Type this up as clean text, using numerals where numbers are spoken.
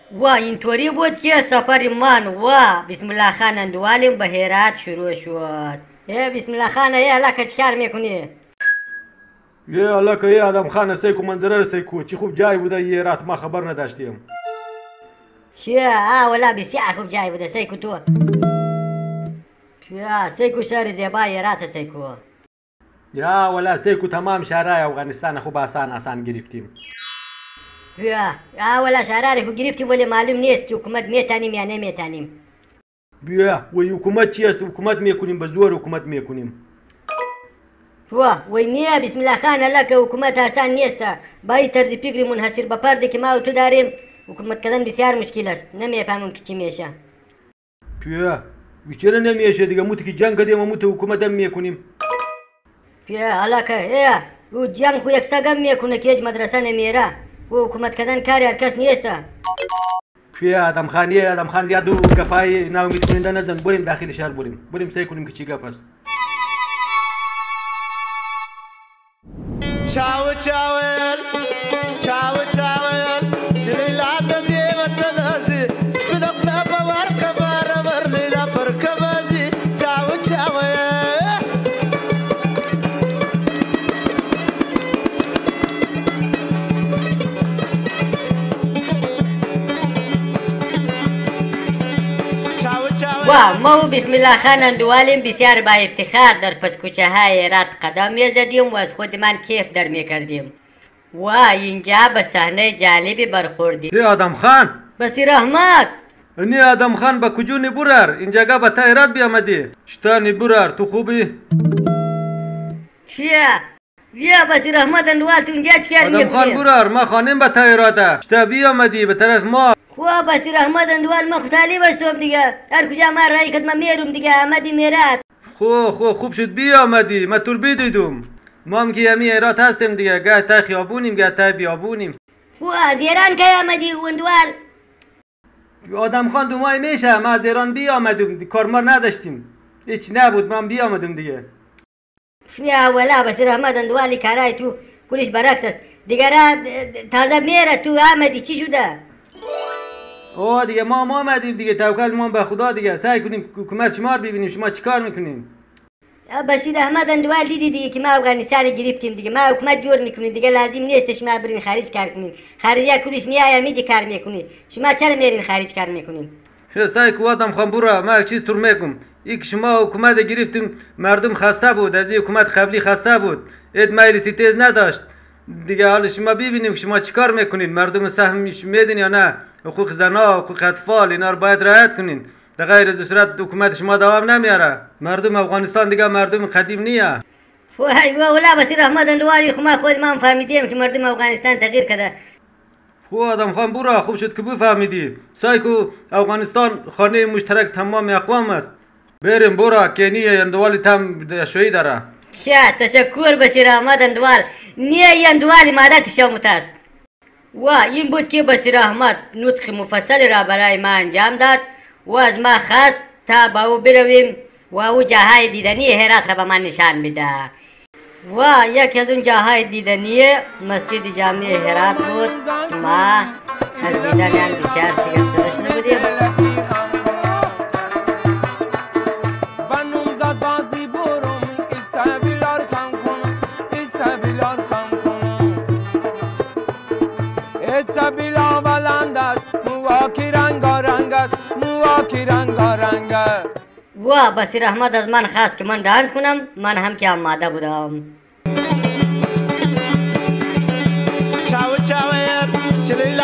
و اینطوری بود که سفر من و بسم الله خان اندوالیم به هرات شروع شد. بسم الله خان علاکه چیکار میکنی؟ علاکه آدم خان سیکو منظره رسیکو چی خوب جای بوده یه هرات ما خبر نداشتیم. ولا بسیار خوب جای بوده سیکو تو. سیکو شهر زیبای هرات سیکو. ولا سیکو تمام شهرهای افغانستان خوب آسان گرفتیم. ولا شهرهای خوب گرفتیم ولی معلوم نیست حکومت میتانیم یا نمیتانیم. و حکومت چی است؟ حکومت میکنیم به زور حکومت میکنیم. وای نه بسم الله خان علاکه حکومت آسان نیست. با این طرز فکر منحصر به فرد که ما و تو داریم حکومت کردن بسیار مشکل است. نمیفهمم که چی میشه. چرا نمیشه دیگه؟ موتی که جنگ کردیم و موتی حکومت هم میکنیم. علاکه او جنگ خو یکسا گم میکنه که هیچ مدرسه نمیره و حکومت کردن کاری هر کس نیست. آدم خان زیادو گپای ناامید کننده نزن. بریم داخل شهر بریم سعی کنیم که چی گپ است. چاو چلیلا دیوت لازی سپدف نبوار کبار ورلیلا پر کبازی چاو ما و بسم الله خان اندوالیم بسیار با افتخار در پسکوچه های هرات قدم میزدیم و از خودمان کیف در میکردیم. اینجا به صحنه جالبی برخوردیم. آدم خان بصیر احمد اینی آدم خان با کجا نبرار اینجا به تا هرات بیامدی؟ شتا نبرار تو خوبی؟ بصیر احمد اندوال تو اینجا چکار میکنی؟ آدم خان برار ما خانم به تا هراته شتا بیامدی به طرف ما. بصیر احمد اندوال ما خطالی بستم دیگه هر کجا ما رای کد ما میرم دیگه آمدی میرات. خوب شد بیامدی ما تور بیدیدم. ما هم که همی هرات هستیم دیگه گاه تا خیابونیم گاه تا بیابونیم. از ایران که آمدی اندوال؟ آدم خان 2 ماه میشه ما از ایران بیامدم کارمار نداشتیم هیچ نبود ما هم بیامدم دیگه. ولا بصیر احمد اندوالی کارای تو کلیش برعکس است دیگه تازه میره تو آمدی چی شده؟ دیگه ما آمدیم دیگه توکل ما به خدا دیگه سعی کنیم حکومت شما رو ببینیم شما چیکار میکنین؟ بصیر احمد اندوال دیدی دیگه که ما افغانستان گرفتیم دیگه ما حکومت جور میکنیم دیگه لازم نیست شما برین خارج کار کنین. خارجی کلیش میایم اینجا کار میکنین. شما چرا میرین خارج کار میکنین؟ سعی کو آدم خان برا ما چیز تور میگم یک شما حکومت گرفتیم مردم خسته بود از این حکومت قبلی خسته بود اید مجلسی تیز نداشت دیگه حالا شما ببینیم که شما چیکار میکنین مردم سهمش میدین یا نه حقوق زنا حقوق اطفال اینا رو باید رعایت کنین در غیر از صورت حکومت شما دوام نمیاره مردم افغانستان دیگه مردم قدیم نیه. ولا بصیر احمد اندوالی خود ما فهمیدیم که مردم افغانستان تغییر کرده. آدم خان برا خوب شد که بفهمیدی سعی کو افغانستان خانه مشترک تمام اقوام است. بریم برا کنی اندوالی تام شوی داره. تشکر بصیر احمد اندوال نیه اندوالی مادت شامت است. این بود که بصیر احمد نطق مفصل را برای ما انجام داد و از ما خواست تا با او برویم و او جاهای دیدنی هرات را به من نشان بده. یکی از اون جاهای دیدنی مسجد جامع هرات بود که ما از دیدن آن بسیار شگفت زده شده بودیم. بصیر احمد از من خواست که من دانس کنم من هم که آماده بودم. چاو چلیلا